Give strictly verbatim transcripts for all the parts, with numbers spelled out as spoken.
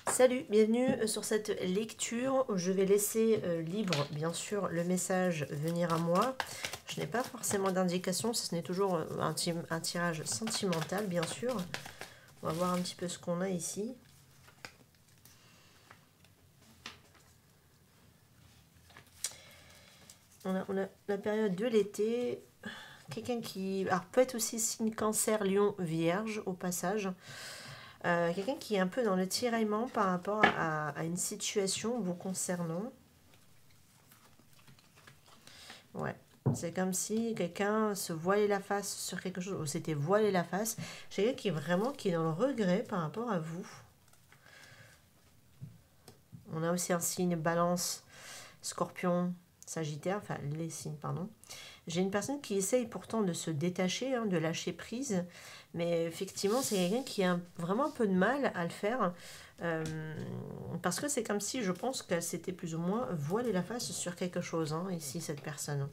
Salut, bienvenue sur cette lecture. Je vais laisser euh, libre, bien sûr, le message venir à moi. Je n'ai pas forcément d'indication, ce n'est toujours un, un tirage sentimental, bien sûr. On va voir un petit peu ce qu'on a ici. On a, on a la période de l'été. Quelqu'un qui... Alors, peut être aussi signe cancer, lion, vierge, au passage. Euh, quelqu'un qui est un peu dans le tiraillement par rapport à, à une situation vous concernant. Ouais, c'est comme si quelqu'un se voilait la face sur quelque chose, ou c'était voilé la face. J'ai quelqu'un qui est vraiment qui est dans le regret par rapport à vous. On a aussi un signe balance, scorpion, sagittaire, enfin les signes, pardon. J'ai une personne qui essaye pourtant de se détacher, hein, de lâcher prise, mais effectivement, c'est quelqu'un qui a vraiment un peu de mal à le faire, euh, parce que c'est comme si, je pense qu'elle s'était plus ou moins voilée la face sur quelque chose, hein, ici, cette personne.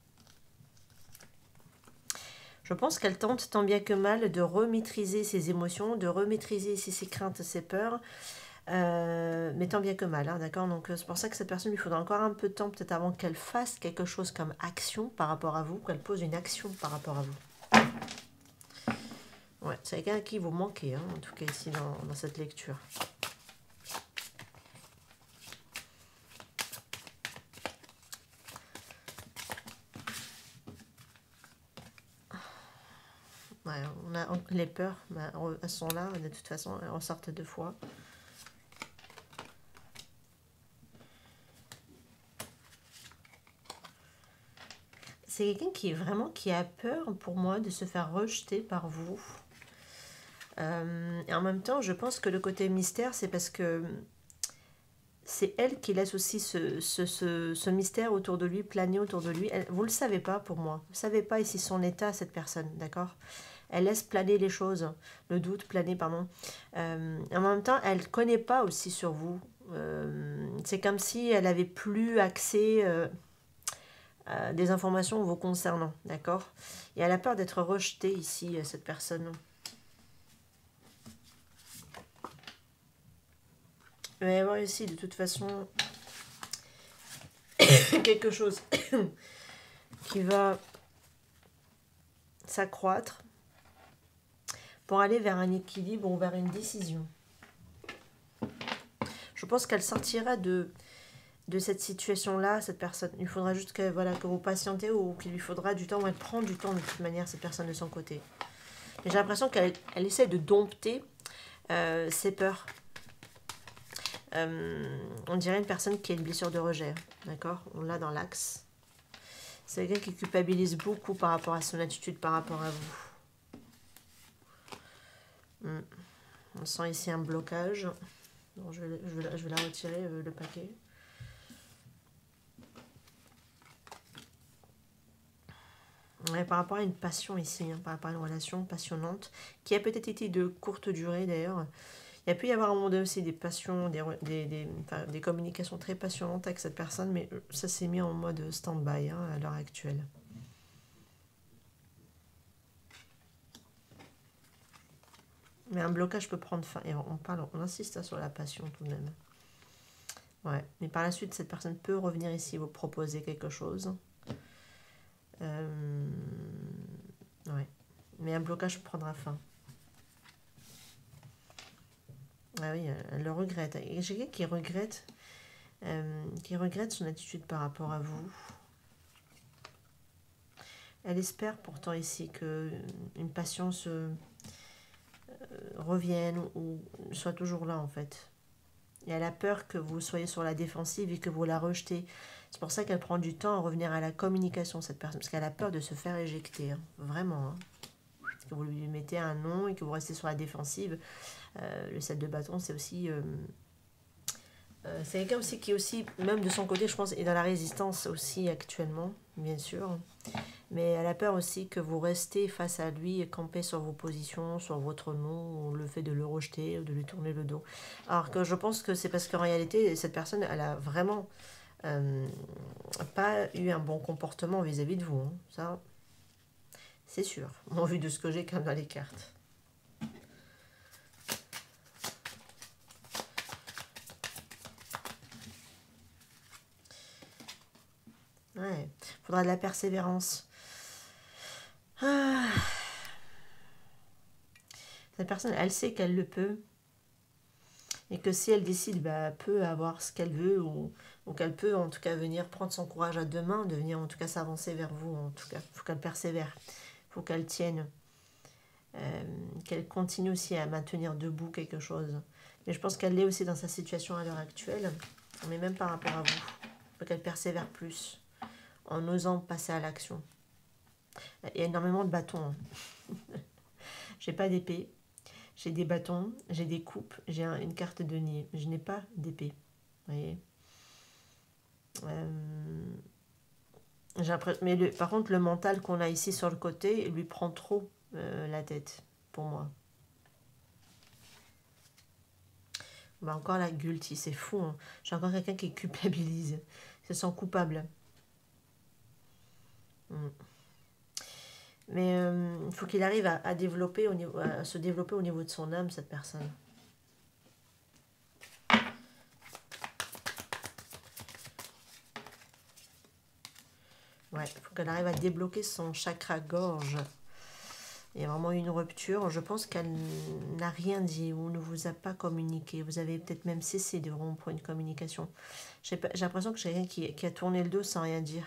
Je pense qu'elle tente tant bien que mal de remaîtriser ses émotions, de remaîtriser ici ses craintes, ses peurs, euh, mais tant bien que mal, hein, d'accord. Donc c'est pour ça que cette personne, il faudra encore un peu de temps, peut-être avant qu'elle fasse quelque chose comme action par rapport à vous, qu'elle pose une action par rapport à vous. Ouais, c'est quelqu'un à qui vous manquez, hein, en tout cas ici dans, dans cette lecture. Ouais, on a les peurs, bah, elles sont là, de toute façon, elles ressortent deux fois. C'est quelqu'un qui est vraiment qui a peur pour moi de se faire rejeter par vous. Euh, et en même temps, je pense que le côté mystère, c'est parce que c'est elle qui laisse aussi ce, ce, ce, ce mystère autour de lui, planer autour de lui. Elle, vous ne le savez pas pour moi. Vous ne savez pas ici son état, cette personne, d'accord? Elle laisse planer les choses, le doute planer, pardon. Euh, en même temps, elle ne connaît pas aussi sur vous. Euh, c'est comme si elle avait plus accès euh, à des informations vous concernant, d'accord? Et elle a peur d'être rejetée ici, cette personne. Il va y avoir ici, de toute façon, quelque chose qui va s'accroître pour aller vers un équilibre ou vers une décision. Je pense qu'elle sortira de, de cette situation-là, cette personne. Il faudra juste que, voilà, que vous patientez ou qu'il lui faudra du temps, ou elle prend du temps de toute manière, cette personne de son côté. J'ai l'impression qu'elle elle essaie de dompter euh, ses peurs. Euh, on dirait une personne qui a une blessure de rejet, d'accord? On l'a dans l'axe. C'est quelqu'un qui culpabilise beaucoup par rapport à son attitude, par rapport à vous. Hmm. On sent ici un blocage. Bon, je, vais, je, vais, je vais la retirer, euh, le paquet. Ouais, par rapport à une passion ici, hein, par rapport à une relation passionnante, qui a peut-être été de courte durée d'ailleurs. Il y a pu y avoir à un moment donné aussi des passions, des, des, des, enfin, des communications très passionnantes avec cette personne, mais ça s'est mis en mode stand-by, hein, à l'heure actuelle. Mais un blocage peut prendre fin. Et on parle, on insiste hein, sur la passion tout de même. Ouais. Mais par la suite, cette personne peut revenir ici vous proposer quelque chose. Euh... Ouais. Mais un blocage prendra fin. Ah oui, elle le regrette. J'ai quelqu'un qui regrette, euh, qui regrette son attitude par rapport à vous. Elle espère pourtant ici que une passion se euh, revienne ou soit toujours là en fait. Et elle a peur que vous soyez sur la défensive et que vous la rejetez. C'est pour ça qu'elle prend du temps à revenir à la communication, cette personne. Parce qu'elle a peur de se faire éjecter. Hein. Vraiment. Hein. Parce que vous lui mettez un nom et que vous restez sur la défensive. Euh, le sept de bâton, c'est aussi... Euh, euh, c'est quelqu'un aussi qui est aussi, même de son côté, je pense, est dans la résistance aussi actuellement, bien sûr. Mais elle a peur aussi que vous restez face à lui et camper sur vos positions, sur votre nom, ou le fait de le rejeter, ou de lui tourner le dos. Alors que je pense que c'est parce qu'en réalité, cette personne, elle a vraiment euh, pas eu un bon comportement vis-à-vis de vous. Hein. Ça, c'est sûr, en vue de ce que j'ai quand même dans les cartes. Ouais. Il faudra de la persévérance. Ah. Cette personne, elle sait qu'elle le peut. Et que si elle décide, bah, elle peut avoir ce qu'elle veut. Ou, ou qu'elle peut en tout cas venir prendre son courage à deux mains. De venir en tout cas s'avancer vers vous. En tout cas, il faut qu'elle persévère. Il faut qu'elle tienne. Euh, qu'elle continue aussi à maintenir debout quelque chose. Mais je pense qu'elle l'est aussi dans sa situation à l'heure actuelle. Mais même par rapport à vous. Il faut qu'elle persévère plus. En osant passer à l'action. Il y a énormément de bâtons. Hein. J'ai pas d'épée. J'ai des bâtons, j'ai des coupes, j'ai un, une carte de denier. Je n'ai pas d'épée. Vous voyez euh, mais le, par contre, le mental qu'on a ici sur le côté lui prend trop euh, la tête, pour moi. Bah, encore la guilty, c'est fou. Hein. J'ai encore quelqu'un qui culpabilise. Il se sent coupable. Mm. Mais il euh, faut qu'il arrive à, à, développer au niveau, à se développer au niveau de son âme, cette personne. Ouais, il faut qu'elle arrive à débloquer son chakra gorge. Il y a vraiment eu une rupture. Je pense qu'elle n'a rien dit ou ne vous a pas communiqué. Vous avez peut-être même cessé de rompre une communication. J'ai l'impression que j'ai quelqu'un qui, qui a tourné le dos sans rien dire.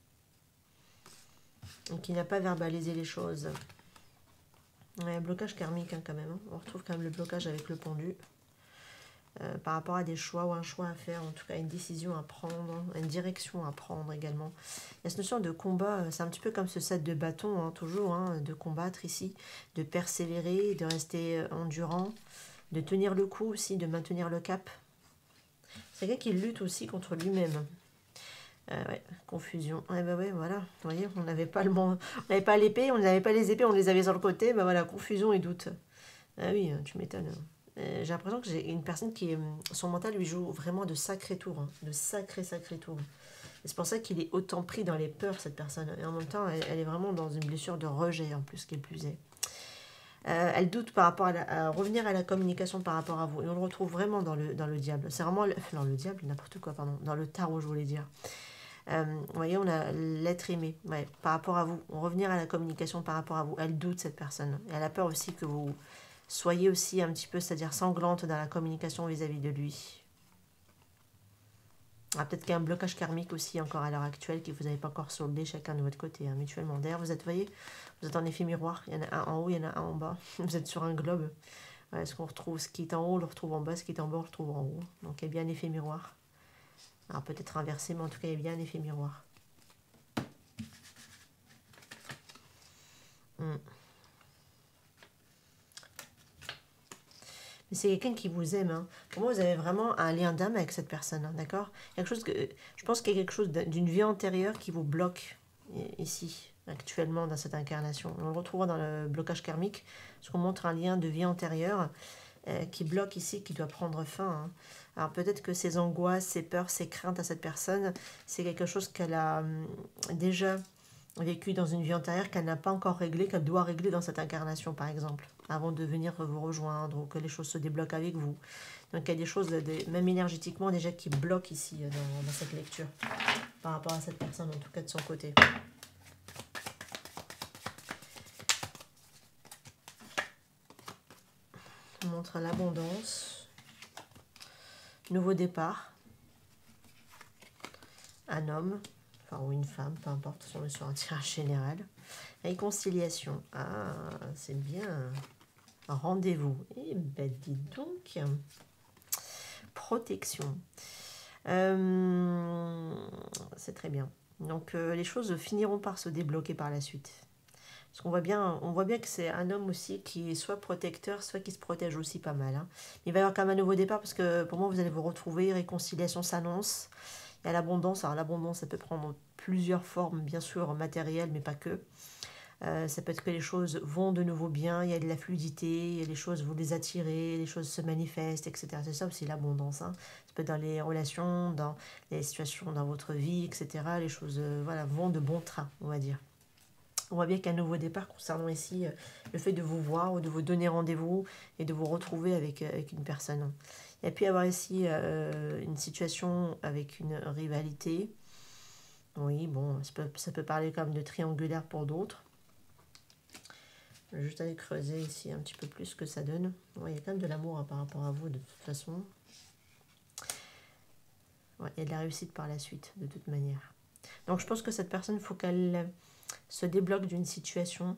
Et qui n'a pas verbalisé les choses. Ouais, blocage karmique hein, quand même. Hein. On retrouve quand même le blocage avec le pendu. Euh, par rapport à des choix ou un choix à faire, en tout cas une décision à prendre, une direction à prendre également. Il y a cette notion de combat, c'est un petit peu comme ce set de bâtons, hein, toujours, hein, de combattre ici, de persévérer, de rester endurant, de tenir le coup aussi, de maintenir le cap. C'est quelqu'un qui lutte aussi contre lui-même. Euh, ouais, confusion. Ouais, bah ouais, voilà. Vous voyez, on n'avait pas le on n'avait pas l'épée, on n'avait pas les épées, on les avait sur le côté. Bah voilà, confusion et doute. Ah oui, tu m'étonnes. Euh, j'ai l'impression que j'ai une personne qui, son mental lui joue vraiment de sacrés tours, hein, de sacrés, sacrés tours. Et c'est pour ça qu'il est autant pris dans les peurs, cette personne. Et en même temps, elle, elle est vraiment dans une blessure de rejet, en plus, qui est plus est. Euh, elle doute par rapport à, la, à revenir à la communication par rapport à vous. Et on le retrouve vraiment dans le, dans le diable. C'est vraiment... Le, non, le diable, n'importe quoi, pardon. Dans le tarot, je voulais dire. Euh, vous voyez, on a l'être aimé. Ouais, par rapport à vous. On revenir à la communication par rapport à vous. Elle doute, cette personne. Et elle a peur aussi que vous... soyez aussi un petit peu, c'est-à-dire sanglante dans la communication vis-à-vis de lui. Ah, peut-être qu'il y a un blocage karmique aussi encore à l'heure actuelle que vous n'avez pas encore soldé chacun de votre côté, hein, mutuellement. D'ailleurs, vous êtes, vous voyez, vous êtes en effet miroir. Il y en a un en haut, il y en a un en bas. Vous êtes sur un globe. Ouais, ce qu'on retrouve, ce qui est en haut, on le retrouve en bas. Ce qui est en bas, on le retrouve en haut. Donc, il y a bien un effet miroir. Alors, peut-être inversé, mais en tout cas, il y a bien un effet miroir. Hmm. C'est quelqu'un qui vous aime. Hein. Pour moi, vous avez vraiment un lien d'âme avec cette personne, hein, d'accord ? Quelque chose que je pense qu'il y a quelque chose d'une vie antérieure qui vous bloque ici, actuellement, dans cette incarnation. On le retrouvera dans le blocage karmique, parce qu'on montre un lien de vie antérieure euh, qui bloque ici, qui doit prendre fin. Hein. Alors peut-être que ces angoisses, ces peurs, ces craintes à cette personne, c'est quelque chose qu'elle a hum, déjà vécu dans une vie antérieure qu'elle n'a pas encore réglé, qu'elle doit régler dans cette incarnation, par exemple, avant de venir vous rejoindre ou que les choses se débloquent avec vous. Donc il y a des choses, de, même énergétiquement, déjà qui bloquent ici dans, dans cette lecture, par rapport à cette personne, en tout cas de son côté. On montre l'abondance, nouveau départ, un homme, ou une femme, peu importe, on est sur un tirage général. Réconciliation, ah, c'est bien. Rendez-vous, eh ben dis donc. Protection, euh, c'est très bien. Donc euh, les choses finiront par se débloquer par la suite. Parce qu'on voit bien, on voit bien que c'est un homme aussi qui est soit protecteur, soit qui se protège aussi pas mal. Hein. Il va y avoir quand même un nouveau départ parce que pour moi vous allez vous retrouver, réconciliation s'annonce. Il y a l'abondance. Alors l'abondance, ça peut prendre plusieurs formes, bien sûr, matérielles, mais pas que. Euh, ça peut être que les choses vont de nouveau bien, il y a de la fluidité, les choses, vous les attirez, les choses se manifestent, et cetera. C'est ça aussi l'abondance. Hein. Ça peut être dans les relations, dans les situations dans votre vie, et cetera. Les choses euh, voilà, vont de bon train, on va dire. On voit bien qu'un nouveau départ concernant ici euh, le fait de vous voir ou de vous donner rendez-vous et de vous retrouver avec, euh, avec une personne. Il y a pu y avoir ici euh, une situation avec une rivalité. Oui, bon, ça peut, ça peut parler quand même de triangulaire pour d'autres. Je vais juste aller creuser ici un petit peu plus ce que ça donne. Ouais, il y a quand même de l'amour hein, par rapport à vous de toute façon. Ouais, il y a de la réussite par la suite, de toute manière. Donc je pense que cette personne, il faut qu'elle se débloque d'une situation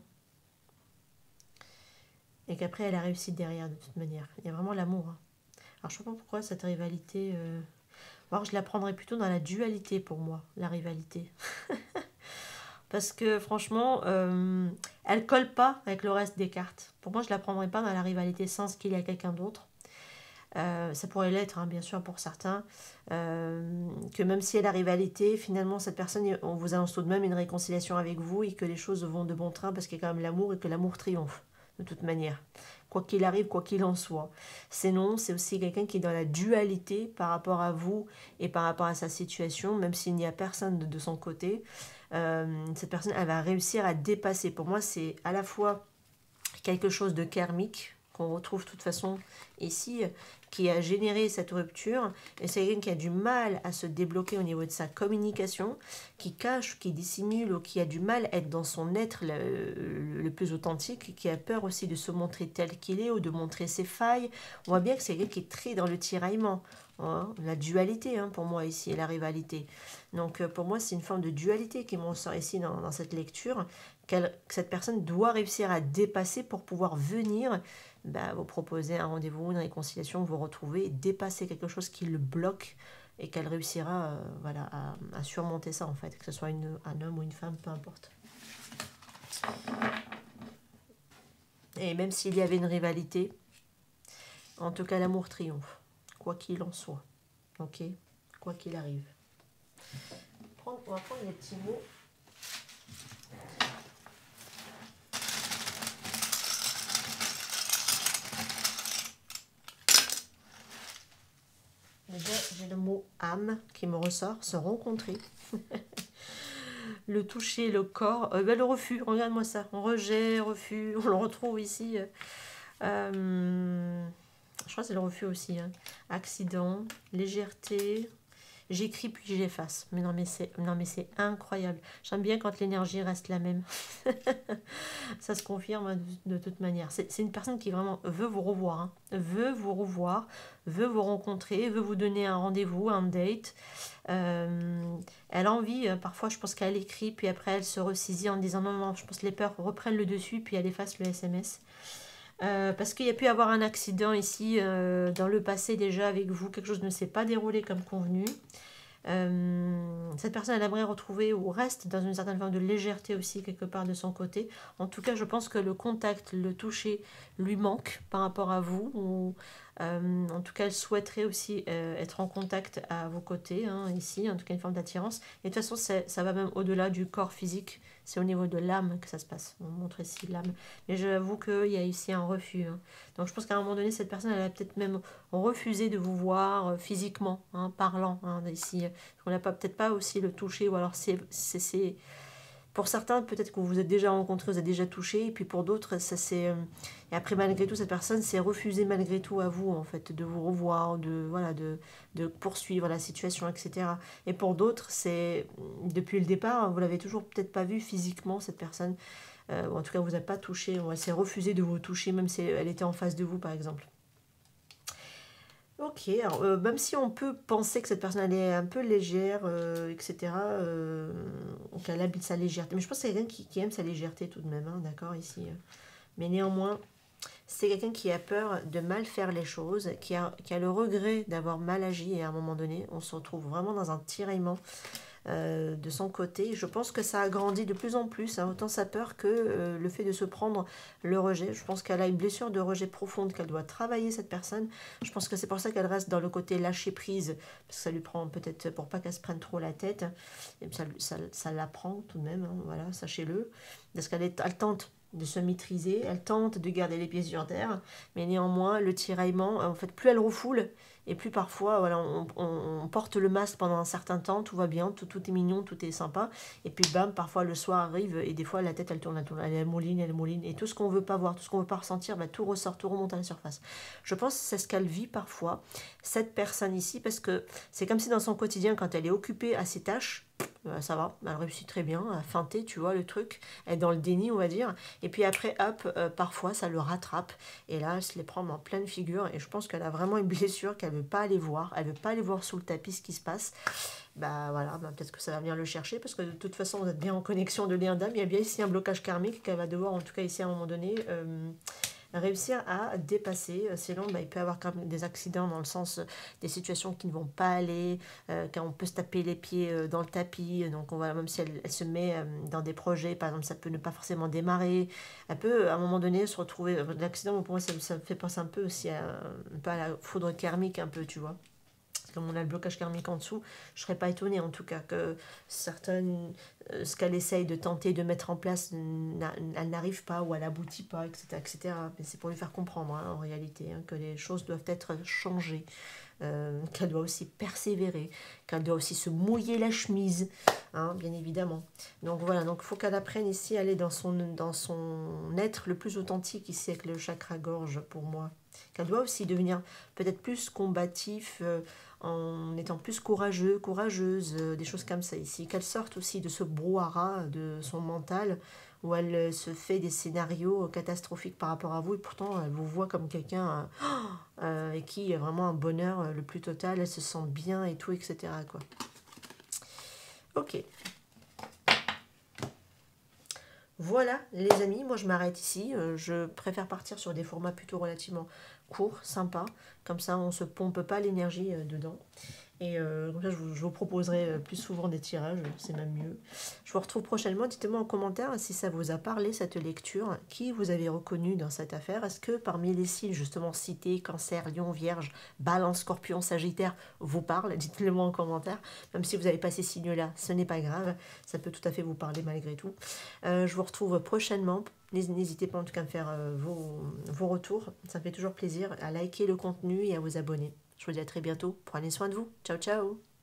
et qu'après elle a réussi derrière de toute manière. Il y a vraiment l'amour. Hein. Alors je ne sais pas pourquoi cette rivalité... Euh... Alors je la prendrais plutôt dans la dualité pour moi, la rivalité. Parce que franchement, euh, elle colle pas avec le reste des cartes. Pour moi, je la prendrais pas dans la rivalité sans qu'il y a quelqu'un d'autre. Euh, ça pourrait l'être, hein, bien sûr, pour certains. Euh, que même s'il y a la rivalité, finalement, cette personne, on vous annonce tout de même une réconciliation avec vous et que les choses vont de bon train parce qu'il y a quand même l'amour et que l'amour triomphe, de toute manière. Quoi qu'il arrive, quoi qu'il en soit. Sinon, c'est aussi quelqu'un qui est dans la dualité par rapport à vous et par rapport à sa situation, même s'il n'y a personne de, de son côté. Euh, cette personne, elle va réussir à dépasser. Pour moi, c'est à la fois quelque chose de karmique, qu'on retrouve de toute façon ici, qui a généré cette rupture, et c'est quelqu'un qui a du mal à se débloquer au niveau de sa communication, qui cache, qui dissimule, ou qui a du mal à être dans son être le, le plus authentique, qui a peur aussi de se montrer tel qu'il est, ou de montrer ses failles. On voit bien que c'est quelqu'un qui est très dans le tiraillement, hein, la dualité hein, pour moi ici, et la rivalité. Donc pour moi c'est une forme de dualité qui m'en sort ici dans, dans cette lecture, que cette personne doit réussir à dépasser pour pouvoir venir bah, vous proposer un rendez-vous, une réconciliation, vous retrouver, dépasser quelque chose qui le bloque et qu'elle réussira euh, voilà, à, à surmonter ça en fait, que ce soit une, un homme ou une femme, peu importe. Et même s'il y avait une rivalité, en tout cas l'amour triomphe, quoi qu'il en soit, ok, quoi qu'il arrive. On va prendre les petits mots. Déjà, j'ai le mot âme qui me ressort, se rencontrer. Le toucher, le corps, euh, ben, le refus, regarde-moi ça. Rejet, refus, on le retrouve ici. Euh, je crois que c'est le refus aussi. Hein. Accident, légèreté. J'écris puis j'efface. Mais non, mais c'est non, mais c'est incroyable. J'aime bien quand l'énergie reste la même. Ça se confirme de, de toute manière. C'est une personne qui vraiment veut vous revoir. Hein. Veut vous revoir, veut vous rencontrer, veut vous donner un rendez-vous, un date. Euh, elle a envie, parfois je pense qu'elle écrit, puis après elle se ressaisit en disant non, non, je pense que les peurs reprennent le dessus, puis elle efface le S M S. Euh, parce qu'il y a pu y avoir un accident ici euh, dans le passé déjà avec vous, quelque chose ne s'est pas déroulé comme convenu. Euh, cette personne elle aimerait retrouver ou reste dans une certaine forme de légèreté aussi quelque part de son côté. En tout cas je pense que le contact, le toucher lui manque par rapport à vous. Ou, euh, en tout cas elle souhaiterait aussi euh, être en contact à vos côtés hein, ici, en tout cas une forme d'attirance. Et de toute façon ça va même au-delà du corps physique. C'est au niveau de l'âme que ça se passe. On montre ici l'âme. Mais j'avoue qu'il y a ici un refus. Hein. Donc je pense qu'à un moment donné, cette personne, elle a peut-être même refusé de vous voir euh, physiquement, hein, parlant. Hein, ici. On n'a pas peut-être pas aussi le toucher. Ou alors c'est... Pour certains, peut-être que vous vous êtes déjà rencontrés, vous êtes déjà touché. Et puis pour d'autres, ça c'est... Et après, malgré tout, cette personne s'est refusée malgré tout à vous, en fait, de vous revoir, de, voilà, de, de poursuivre la situation, et cetera. Et pour d'autres, c'est... Depuis le départ, vous l'avez toujours peut-être pas vu physiquement, cette personne. Euh, ou en tout cas, vous n'avez pas touché. Elle s'est refusée de vous toucher, même si elle était en face de vous, par exemple. Ok, alors euh, même si on peut penser que cette personne elle est un peu légère, euh, et cetera, euh, qu'elle habite sa légèreté, mais je pense que c'est quelqu'un qui, qui aime sa légèreté tout de même, hein, d'accord, ici. Mais néanmoins, c'est quelqu'un qui a peur de mal faire les choses, qui a, qui a le regret d'avoir mal agi, et à un moment donné, on se retrouve vraiment dans un tiraillement euh, de son côté. Je pense que ça a grandi de plus en plus, hein, autant sa peur que euh, le fait de se prendre le rejet. Je pense qu'elle a une blessure de rejet profonde, qu'elle doit travailler, cette personne. Je pense que c'est pour ça qu'elle reste dans le côté lâcher prise, parce que ça lui prend peut-être, pour pas qu'elle se prenne trop la tête, et ça, ça, ça la prend tout de même, hein, voilà, sachez-le, parce qu'elle est, elle tente de se maîtriser, elle tente de garder les pieds sur terre, mais néanmoins, le tiraillement, en fait, plus elle refoule, et plus parfois, voilà, on, on, on porte le masque pendant un certain temps, tout va bien, tout, tout est mignon, tout est sympa, et puis bam, parfois le soir arrive, et des fois la tête, elle tourne, elle tourne, elle mouline, elle mouline, et tout ce qu'on veut pas voir, tout ce qu'on veut pas ressentir, bah, tout ressort, tout remonte à la surface. Je pense que c'est ce qu'elle vit parfois, cette personne ici, parce que c'est comme si dans son quotidien, quand elle est occupée à ses tâches, euh, ça va, elle réussit très bien à feinter, tu vois, le truc, elle est dans le déni, on va dire, et puis après, hop, euh, parfois, ça le rattrape, et là, elle se les prend en pleine figure, et je pense qu'elle a vraiment une blessure qu'elle veut pas aller voir, elle veut pas aller voir sous le tapis ce qui se passe, bah voilà, bah, peut-être que ça va venir le chercher, parce que de toute façon, vous êtes bien en connexion de lien d'âme, il y a bien ici un blocage karmique qu'elle va devoir, en tout cas ici à un moment donné, euh, réussir à dépasser. Sinon, bah, il peut y avoir quand même des accidents dans le sens euh, des situations qui ne vont pas aller, euh, quand on peut se taper les pieds euh, dans le tapis, donc on va, même si elle, elle se met euh, dans des projets, par exemple, ça peut ne pas forcément démarrer, elle peut à un moment donné se retrouver, euh, l'accident pour moi ça, ça me fait penser un peu aussi à, un peu à la foudre karmique un peu, tu vois. Comme on a le blocage karmique en dessous, je ne serais pas étonnée en tout cas que certaines, euh, ce qu'elle essaye de tenter de mettre en place, elle n'arrive pas ou elle n'aboutit pas, et cetera et cetera. Mais c'est pour lui faire comprendre hein, en réalité hein, que les choses doivent être changées, euh, qu'elle doit aussi persévérer, qu'elle doit aussi se mouiller la chemise, hein, bien évidemment. Donc voilà, donc il faut qu'elle apprenne ici à aller dans son, dans son être le plus authentique ici avec le chakra gorge pour moi. Qu'elle doit aussi devenir peut-être plus combatif, euh, en étant plus courageux, courageuse, euh, des choses comme ça ici. Qu'elle sorte aussi de ce brouhaha de son mental où elle euh, se fait des scénarios catastrophiques par rapport à vous et pourtant elle vous voit comme quelqu'un euh, euh, et qui est vraiment un bonheur euh, le plus total, elle se sent bien et tout, et cetera quoi. Ok. Voilà les amis, moi je m'arrête ici, euh, je préfère partir sur des formats plutôt relativement courts, sympas, comme ça on ne se pompe pas l'énergie euh, dedans. Et euh, comme ça, je vous, je vous proposerai euh, plus souvent des tirages, c'est même mieux. Je vous retrouve prochainement. Dites-moi en commentaire si ça vous a parlé, cette lecture. Qui vous avez reconnu dans cette affaire? Est-ce que parmi les signes justement cités, Cancer, Lion, Vierge, Balance, Scorpion, Sagittaire, vous parlent? Dites-le moi en commentaire. Même si vous n'avez pas ces signes-là, ce n'est pas grave. Ça peut tout à fait vous parler malgré tout. Euh, je vous retrouve prochainement. N'hésitez pas en tout cas à me faire euh, vos, vos retours. Ça me fait toujours plaisir à liker le contenu et à vous abonner. Je vous dis à très bientôt. Prenez soin de vous. Ciao, ciao.